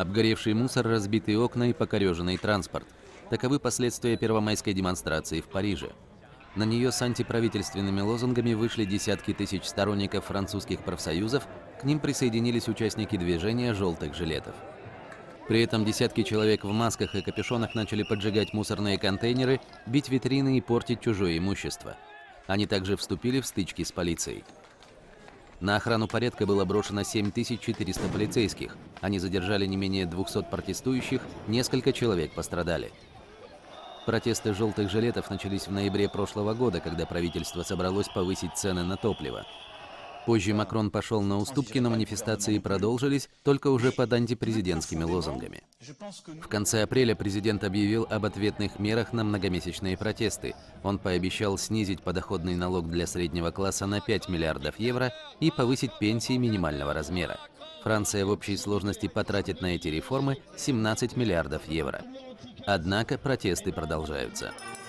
Обгоревший мусор, разбитые окна и покореженный транспорт. Таковы последствия первомайской демонстрации в Париже. На нее с антиправительственными лозунгами вышли десятки тысяч сторонников французских профсоюзов, к ним присоединились участники движения «желтых жилетов». При этом десятки человек в масках и капюшонах начали поджигать мусорные контейнеры, бить витрины и портить чужое имущество. Они также вступили в стычки с полицией. На охрану порядка было брошено 7400 полицейских. Они задержали не менее 200 протестующих, несколько человек пострадали. Протесты «желтых жилетов» начались в ноябре прошлого года, когда правительство собралось повысить цены на топливо. Позже Макрон пошел на уступки, но манифестации продолжились, только уже под антипрезидентскими лозунгами. В конце апреля президент объявил об ответных мерах на многомесячные протесты. Он пообещал снизить подоходный налог для среднего класса на 5 миллиардов евро и повысить пенсии минимального размера. Франция в общей сложности потратит на эти реформы 17 миллиардов евро. Однако протесты продолжаются.